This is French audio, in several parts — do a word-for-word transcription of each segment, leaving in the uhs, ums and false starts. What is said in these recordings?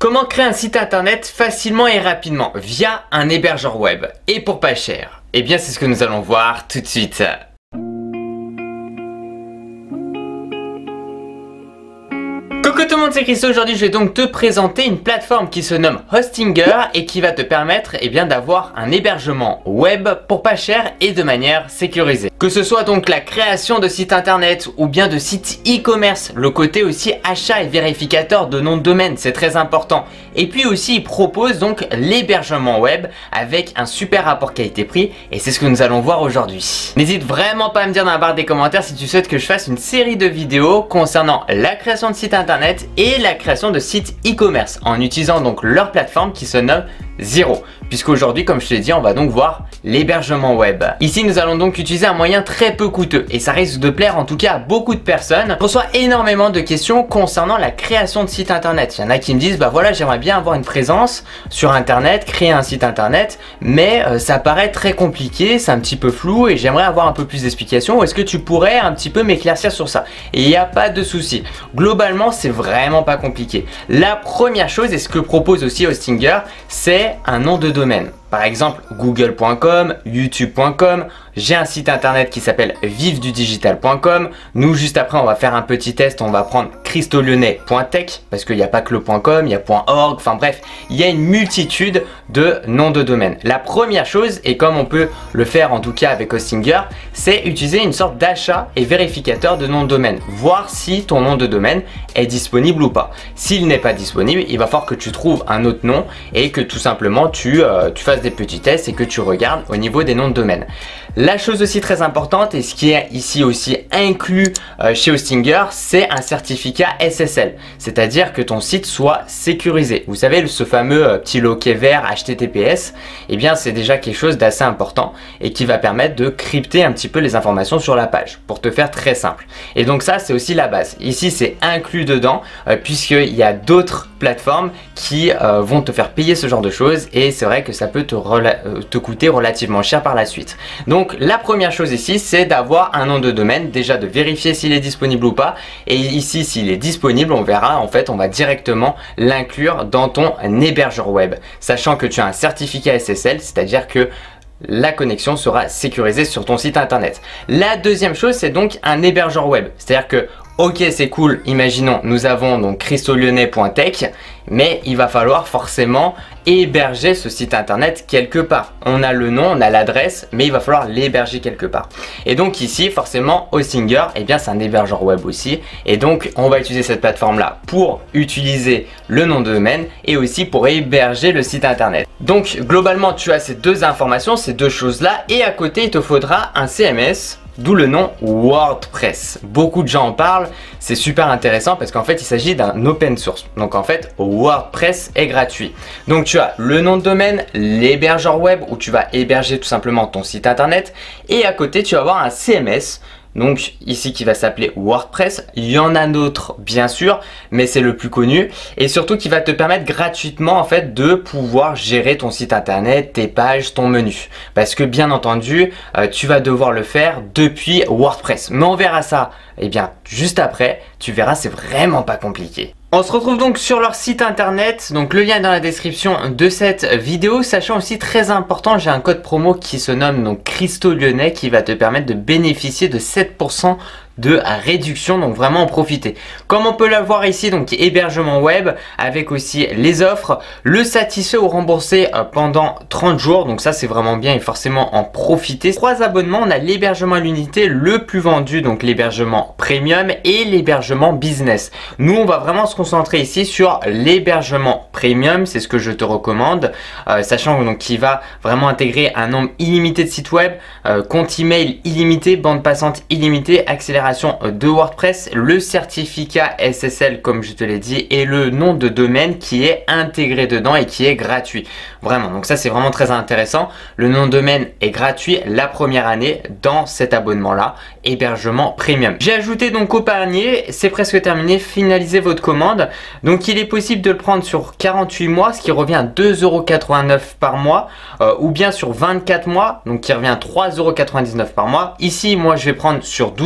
Comment créer un site internet facilement et rapidement via un hébergeur web et pour pas cher? Eh bien c'est ce que nous allons voir tout de suite. Coucou tout le monde, c'est Christo. Aujourd'hui je vais donc te présenter une plateforme qui se nomme Hostinger et qui va te permettre eh bien d'avoir un hébergement web pour pas cher et de manière sécurisée. Que ce soit donc la création de sites internet ou bien de sites e-commerce, le côté aussi achat et vérificateur de nom de domaine, c'est très important. Et puis aussi il propose donc l'hébergement web avec un super rapport qualité-prix et c'est ce que nous allons voir aujourd'hui. N'hésite vraiment pas à me dire dans la barre des commentaires si tu souhaites que je fasse une série de vidéos concernant la création de sites internet et la création de sites e-commerce en utilisant donc leur plateforme qui se nomme Xero. Puisqu'aujourd'hui, comme je te l'ai dit, on va donc voir l'hébergement web. Ici, nous allons donc utiliser un moyen très peu coûteux et ça risque de plaire en tout cas à beaucoup de personnes. Je reçois énormément de questions concernant la création de sites internet. Il y en a qui me disent, bah voilà, j'aimerais bien avoir une présence sur internet, créer un site internet, mais euh, ça paraît très compliqué, c'est un petit peu flou et j'aimerais avoir un peu plus d'explications. Est-ce que tu pourrais un petit peu m'éclaircir sur ça? Et il n'y a pas de souci. Globalement, c'est vraiment pas compliqué. La première chose, et ce que propose aussi Hostinger, c'est un nom de domaine. Par exemple, google point com, youtube point com, j'ai un site internet qui s'appelle vive du digital point com. Nous, juste après, on va faire un petit test, on va prendre christolyonnais point tech parce qu'il n'y a pas que le .com, il y a .org, enfin bref, il y a une multitude de noms de domaine. La première chose, et comme on peut le faire en tout cas avec Hostinger, c'est utiliser une sorte d'achat et vérificateur de nom de domaine, voir si ton nom de domaine est disponible ou pas. S'il n'est pas disponible, il va falloir que tu trouves un autre nom et que tout simplement tu, euh, tu fasses des petits tests et que tu regardes au niveau des noms de domaine. La chose aussi très importante et ce qui est ici aussi inclus euh, chez Hostinger, c'est un certificat S S L, c'est-à-dire que ton site soit sécurisé. Vous savez, ce fameux euh, petit loquet vert H T T P S, eh bien c'est déjà quelque chose d'assez important et qui va permettre de crypter un petit peu les informations sur la page pour te faire très simple. Et donc ça, c'est aussi la base. Ici, c'est inclus dedans euh, puisqu'il y a d'autres plateformes qui euh, vont te faire payer ce genre de choses et c'est vrai que ça peut te, euh, te coûter relativement cher par la suite. Donc la première chose ici, c'est d'avoir un nom de domaine, déjà de vérifier s'il est disponible ou pas. Et ici, s'il est disponible, on verra, en fait, on va directement l'inclure dans ton hébergeur web, sachant que tu as un certificat S S L, c'est-à-dire que la connexion sera sécurisée sur ton site internet. La deuxième chose, c'est donc un hébergeur web, c'est-à-dire que ok, c'est cool, imaginons, nous avons donc christolyonnais point tech, mais il va falloir forcément héberger ce site internet quelque part. On a le nom, on a l'adresse, mais il va falloir l'héberger quelque part. Et donc ici, forcément, Hostinger, eh bien c'est un hébergeur web aussi. Et donc, on va utiliser cette plateforme-là pour utiliser le nom de domaine et aussi pour héberger le site internet. Donc, globalement, tu as ces deux informations, ces deux choses-là, et à côté, il te faudra un C M S. D'où le nom WordPress. Beaucoup de gens en parlent, c'est super intéressant parce qu'en fait il s'agit d'un open source. Donc en fait WordPress est gratuit. Donc tu as le nom de domaine, l'hébergeur web où tu vas héberger tout simplement ton site internet et à côté tu vas avoir un C M S. Donc ici qui va s'appeler WordPress, il y en a d'autres bien sûr, mais c'est le plus connu et surtout qui va te permettre gratuitement en fait de pouvoir gérer ton site internet, tes pages, ton menu. Parce que bien entendu, euh, tu vas devoir le faire depuis WordPress. Mais on verra ça, eh bien juste après, tu verras c'est vraiment pas compliqué. On se retrouve donc sur leur site internet, donc le lien est dans la description de cette vidéo, sachant aussi très important, j'ai un code promo qui se nomme donc christolyonnais qui va te permettre de bénéficier de sept pour cent de réduction, donc vraiment en profiter. Comme on peut le voir ici, donc hébergement web avec aussi les offres, le satisfait ou remboursé pendant trente jours, donc ça c'est vraiment bien et forcément en profiter. Trois abonnements, on a l'hébergement à l'unité le plus vendu, donc l'hébergement premium et l'hébergement business. Nous on va vraiment se concentrer ici sur l'hébergement premium, c'est ce que je te recommande, euh, sachant donc qu'il va vraiment intégrer un nombre illimité de sites web, euh, compte email illimité, bande passante illimitée, accélération de WordPress, le certificat S S L comme je te l'ai dit et le nom de domaine qui est intégré dedans et qui est gratuit. Vraiment, donc ça c'est vraiment très intéressant. Le nom de domaine est gratuit la première année dans cet abonnement là, hébergement premium. J'ai ajouté donc au panier, c'est presque terminé, finalisez votre commande. Donc il est possible de le prendre sur quarante-huit mois, ce qui revient à deux euros quatre-vingt-neuf par mois, euh, ou bien sur vingt-quatre mois, donc qui revient à trois euros quatre-vingt-dix-neuf par mois. Ici moi je vais prendre sur douze mois,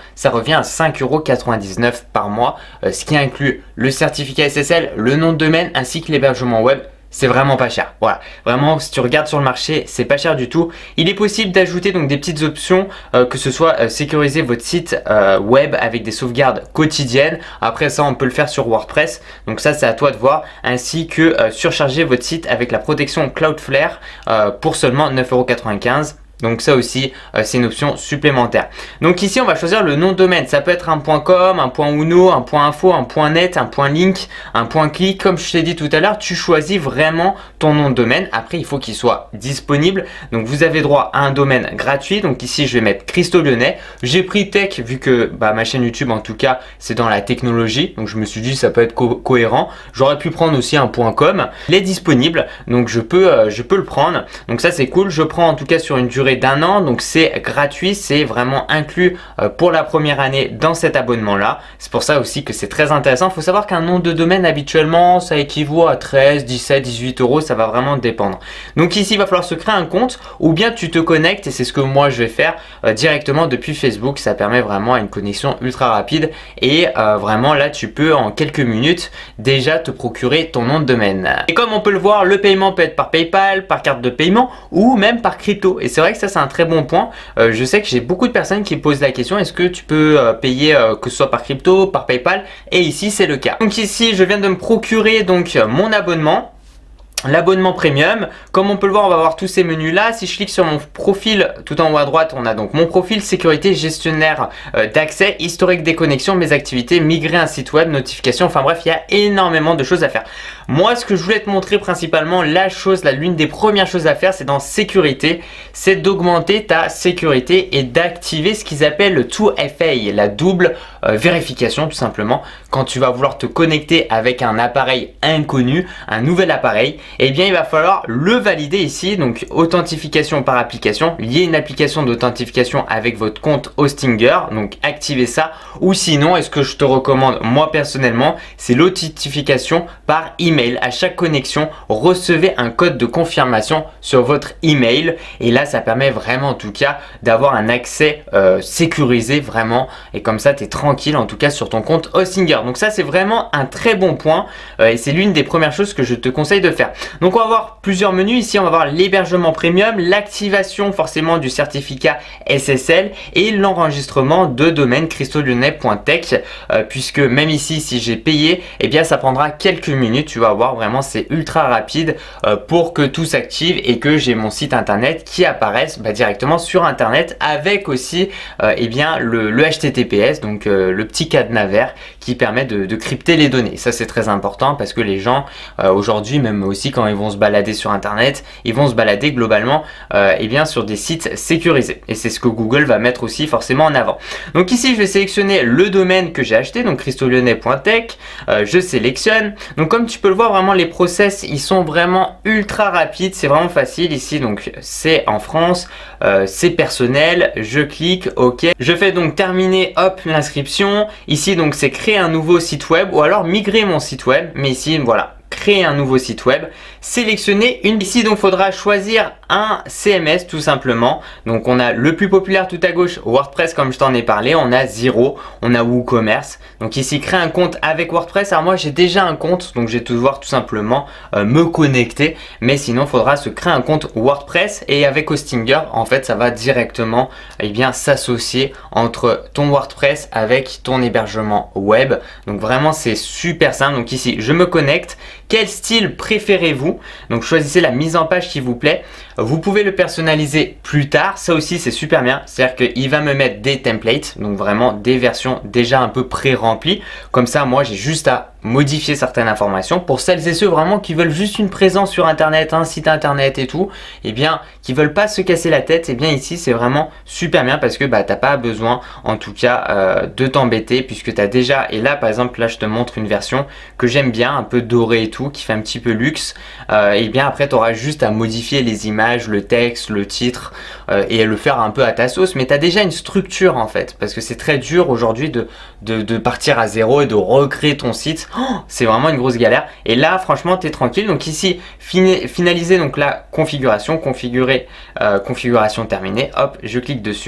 ça revient à cinq euros quatre-vingt-dix-neuf par mois, euh, ce qui inclut le certificat S S L, le nom de domaine ainsi que l'hébergement web. C'est vraiment pas cher. Voilà, vraiment si tu regardes sur le marché, c'est pas cher du tout. Il est possible d'ajouter donc des petites options, euh, que ce soit euh, sécuriser votre site euh, web avec des sauvegardes quotidiennes. Après ça, on peut le faire sur WordPress. Donc ça, c'est à toi de voir. Ainsi que euh, surcharger votre site avec la protection Cloudflare euh, pour seulement neuf euros quatre-vingt-quinze. Donc ça aussi, euh, c'est une option supplémentaire. Donc ici, on va choisir le nom de domaine. Ça peut être un .com, un .uno, un .info, un .net, un .link, un .click. Comme je t'ai dit tout à l'heure, tu choisis vraiment ton nom de domaine. Après, il faut qu'il soit disponible. Donc vous avez droit à un domaine gratuit. Donc ici, je vais mettre Christo Lyonnais. J'ai pris Tech vu que bah, ma chaîne YouTube, en tout cas, c'est dans la technologie. Donc je me suis dit, ça peut être co cohérent. J'aurais pu prendre aussi un .com. Il est disponible, donc je peux, euh, je peux le prendre. Donc ça, c'est cool. Je prends en tout cas sur une durée d'un an, donc c'est gratuit, c'est vraiment inclus euh, pour la première année dans cet abonnement là. C'est pour ça aussi que c'est très intéressant. Il faut savoir qu'un nom de domaine habituellement ça équivaut à treize, dix-sept, dix-huit euros, ça va vraiment dépendre. Donc ici il va falloir se créer un compte ou bien tu te connectes et c'est ce que moi je vais faire euh, directement depuis Facebook. Ça permet vraiment une connexion ultra rapide et euh, vraiment là tu peux en quelques minutes déjà te procurer ton nom de domaine. Et comme on peut le voir, le paiement peut être par PayPal, par carte de paiement ou même par crypto. Et c'est vrai que ça c'est un très bon point. Euh, je sais que j'ai beaucoup de personnes qui posent la question, est-ce que tu peux euh, payer euh, que ce soit par crypto, par PayPal? Et ici c'est le cas. Donc ici je viens de me procurer donc mon abonnement. L'abonnement premium, comme on peut le voir, on va voir tous ces menus là. Si je clique sur mon profil tout en haut à droite, on a donc mon profil, sécurité, gestionnaire euh, d'accès, historique des connexions, mes activités, migrer un site web, notification, enfin bref, il y a énormément de choses à faire. Moi, ce que je voulais te montrer principalement, la chose, la l'une des premières choses à faire, c'est dans sécurité, c'est d'augmenter ta sécurité et d'activer ce qu'ils appellent le two F A, la double euh, vérification tout simplement. Quand tu vas vouloir te connecter avec un appareil inconnu, un nouvel appareil, eh bien il va falloir le valider ici. Donc authentification par application, lier une application d'authentification avec votre compte Hostinger, donc activez ça. Ou sinon, est-ce que je te recommande moi personnellement, c'est l'authentification par email. À chaque connexion, recevez un code de confirmation sur votre email et là ça permet vraiment en tout cas d'avoir un accès euh, sécurisé vraiment, et comme ça tu es tranquille en tout cas sur ton compte Hostinger. Donc ça c'est vraiment un très bon point euh, et c'est l'une des premières choses que je te conseille de faire. Donc on va voir plusieurs menus ici, on va voir l'hébergement premium, l'activation forcément du certificat S S L et l'enregistrement de domaine christo lyonnais point tech, euh, puisque même ici si j'ai payé, eh bien ça prendra quelques minutes, tu vas voir vraiment c'est ultra rapide euh, pour que tout s'active et que j'ai mon site internet qui apparaisse bah, directement sur internet avec aussi euh, eh bien le, le H T T P S, donc euh, le petit cadenas vert qui permet de, de crypter les données. Ça c'est très important parce que les gens euh, aujourd'hui, même aussi quand ils vont se balader sur internet, ils vont se balader globalement euh, eh bien sur des sites sécurisés et c'est ce que Google va mettre aussi forcément en avant. Donc ici je vais sélectionner le domaine que j'ai acheté, donc christo lyonnais point tech, euh, je sélectionne. Donc comme tu peux le voir, vraiment les process ils sont vraiment ultra rapides, c'est vraiment facile ici. Donc c'est en France, euh, c'est personnel, je clique OK, je fais donc terminer hop l'inscription. Ici donc c'est créer un nouveau site web ou alors migrer mon site web, mais ici voilà, créer un nouveau site web, sélectionner une. Ici donc faudra choisir un C M S tout simplement. Donc on a le plus populaire tout à gauche, WordPress comme je t'en ai parlé, on a Xero, on a WooCommerce. Donc ici créer un compte avec WordPress. Alors moi j'ai déjà un compte, donc je vais devoir tout simplement euh, me connecter, mais sinon il faudra se créer un compte WordPress et avec Hostinger en fait ça va directement eh bien s'associer entre ton WordPress avec ton hébergement web. Donc vraiment c'est super simple. Donc ici je me connecte. Quel style préférez-vous? Donc choisissez la mise en page qui vous plaît. Vous pouvez le personnaliser plus tard, ça aussi c'est super bien, c'est-à-dire qu'il va me mettre des templates, donc vraiment des versions déjà un peu pré-remplies. Comme ça moi j'ai juste à modifier certaines informations. Pour celles et ceux vraiment qui veulent juste une présence sur internet, un site internet et tout, et eh bien qui veulent pas se casser la tête, et eh bien ici c'est vraiment super bien parce que bah t'as pas besoin en tout cas euh, de t'embêter puisque tu as déjà, et là par exemple là je te montre une version que j'aime bien, un peu dorée et tout, qui fait un petit peu luxe, euh, et bien après tu auras juste à modifier les images, le texte, le titre euh, et le faire un peu à ta sauce, mais tu as déjà une structure en fait, parce que c'est très dur aujourd'hui de, de, de partir à zéro et de recréer ton site. Oh, c'est vraiment une grosse galère, et là franchement tu es tranquille. Donc ici finaliser donc la configuration, configurer, euh, configuration terminée, hop je clique dessus.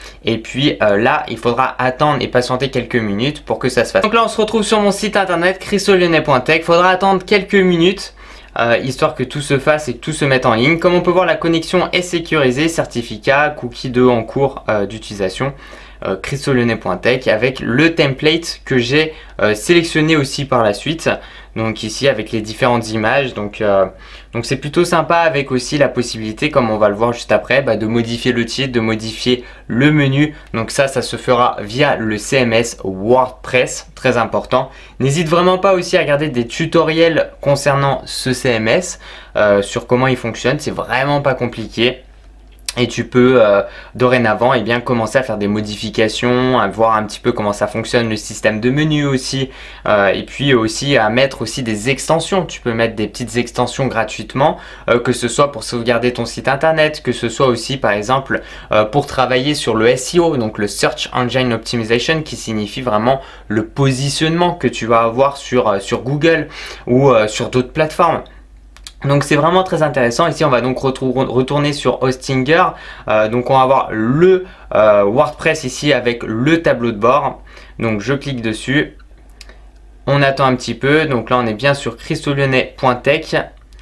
Et puis euh, là, il faudra attendre et patienter quelques minutes pour que ça se fasse. Donc là, on se retrouve sur mon site internet cristaux lyonnais point tech. Il faudra attendre quelques minutes. Euh, histoire que tout se fasse et que tout se mette en ligne. Comme on peut voir, la connexion est sécurisée, certificat, cookie deux en cours euh, d'utilisation, euh, cristaux lyonnais point tech, avec le template que j'ai euh, sélectionné aussi par la suite. Donc ici avec les différentes images, donc euh, donc c'est plutôt sympa, avec aussi la possibilité, comme on va le voir juste après, bah, de modifier le titre, de modifier le menu. Donc ça, ça se fera via le C M S WordPress, très important. N'hésite vraiment pas aussi à regarder des tutoriels concernant ce C M S, euh, sur comment il fonctionne, c'est vraiment pas compliqué. Et tu peux euh, dorénavant eh bien, commencer à faire des modifications, à voir un petit peu comment ça fonctionne, le système de menu aussi, euh, et puis aussi à mettre aussi des extensions. Tu peux mettre des petites extensions gratuitement, euh, que ce soit pour sauvegarder ton site internet, que ce soit aussi par exemple euh, pour travailler sur le S E O, donc le Search Engine Optimization, qui signifie vraiment le positionnement que tu vas avoir sur, euh, sur Google ou euh, sur d'autres plateformes. Donc c'est vraiment très intéressant. Ici on va donc retourner sur Hostinger. Euh, donc on va avoir le euh, WordPress ici avec le tableau de bord. Donc je clique dessus. On attend un petit peu. Donc là on est bien sur cristaux lyonnais point tech.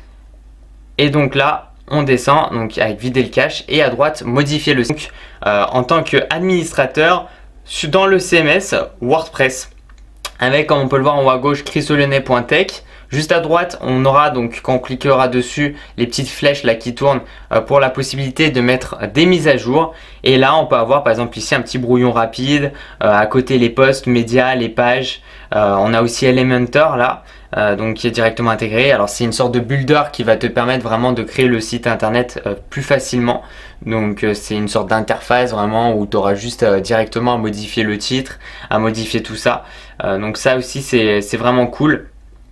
Et donc là on descend donc avec vider le cache et à droite modifier le site. Euh, en tant qu'administrateur dans le C M S WordPress. Avec, comme on peut le voir en haut à gauche, cristaux lyonnais point tech. Juste à droite, on aura donc, quand on cliquera dessus, les petites flèches là qui tournent euh, pour la possibilité de mettre des mises à jour. Et là, on peut avoir par exemple ici un petit brouillon rapide, euh, à côté les posts, médias, les pages. Euh, on a aussi Elementor là, euh, donc qui est directement intégré. Alors c'est une sorte de builder qui va te permettre vraiment de créer le site internet euh, plus facilement. Donc euh, c'est une sorte d'interface vraiment où tu auras juste euh, directement à modifier le titre, à modifier tout ça. Euh, donc ça aussi c'est vraiment cool.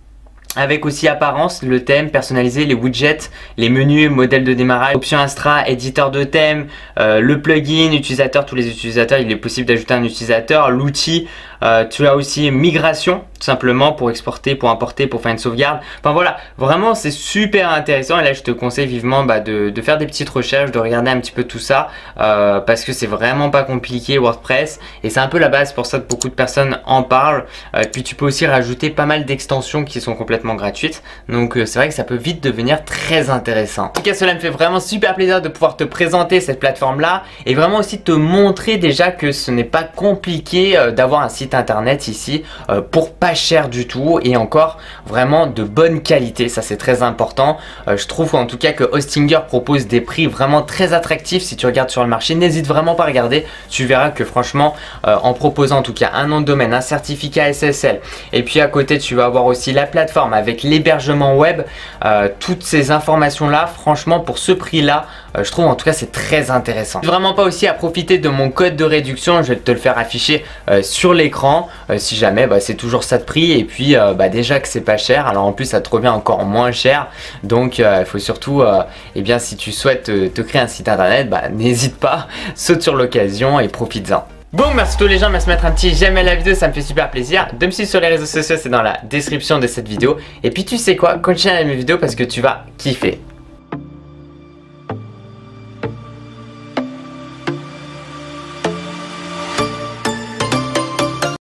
Avec aussi apparence, le thème, personnalisé, les widgets, les menus, modèle de démarrage, option Astra, éditeur de thème, euh, le plugin, utilisateur, tous les utilisateurs, il est possible d'ajouter un utilisateur, l'outil, euh, tu as aussi migration, tout simplement pour exporter, pour importer, pour faire une sauvegarde. Enfin voilà, vraiment c'est super intéressant et là je te conseille vivement bah, de, de faire des petites recherches, de regarder un petit peu tout ça euh, parce que c'est vraiment pas compliqué WordPress et c'est un peu la base, pour ça que beaucoup de personnes en parlent. Euh, puis tu peux aussi rajouter pas mal d'extensions qui sont complètement gratuites, donc euh, c'est vrai que ça peut vite devenir très intéressant. En tout cas, cela me fait vraiment super plaisir de pouvoir te présenter cette plateforme là et vraiment aussi te montrer déjà que ce n'est pas compliqué euh, d'avoir un site internet ici euh, pour pas cher du tout et encore vraiment de bonne qualité. Ça c'est très important. Euh, je trouve en tout cas que Hostinger propose des prix vraiment très attractifs. Si tu regardes sur le marché, n'hésite vraiment pas à regarder. Tu verras que franchement euh, en proposant en tout cas un nom de domaine, un certificat S S L et puis à côté tu vas avoir aussi la plateforme avec l'hébergement web, euh, toutes ces informations là, franchement pour ce prix là, euh, je trouve en tout cas c'est très intéressant. Vraiment pas aussi à profiter de mon code de réduction, je vais te le faire afficher euh, sur l'écran euh, si jamais bah, c'est toujours ça de prix et puis euh, bah, déjà que c'est pas cher, alors en plus ça te revient encore moins cher, donc il euh, faut surtout euh, eh bien si tu souhaites te, te créer un site internet, bah, n'hésite pas, saute sur l'occasion et profites-en. Bon, merci à tous les gens, merci de mettre un petit j'aime à la vidéo, ça me fait super plaisir. De me suivre sur les réseaux sociaux, c'est dans la description de cette vidéo. Et puis tu sais quoi, continue à aimer mes vidéos parce que tu vas kiffer.